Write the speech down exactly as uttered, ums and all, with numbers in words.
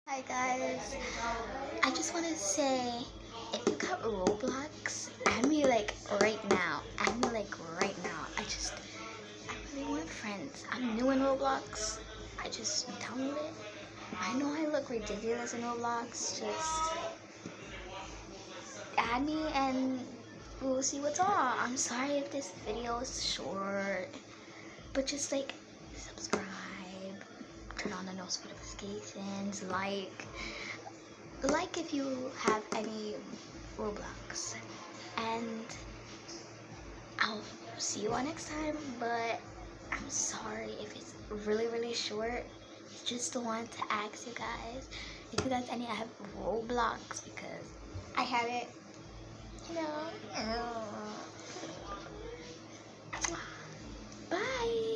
Hi guys, I just want to say, if you got Roblox, add me like right now, add me like right now. I just, I really want friends. I'm new in Roblox, I just downloaded it. I know I look ridiculous in Roblox, just add me and we'll see what's up. I'm sorry if this video is short, but just like, subscribe, turn on the notifications, like, like if you have any Roblox, and I'll see you all next time. But I'm sorry if it's really really short. Just want to ask you guys if you guys any have Roblox, because I have it, you know. Bye.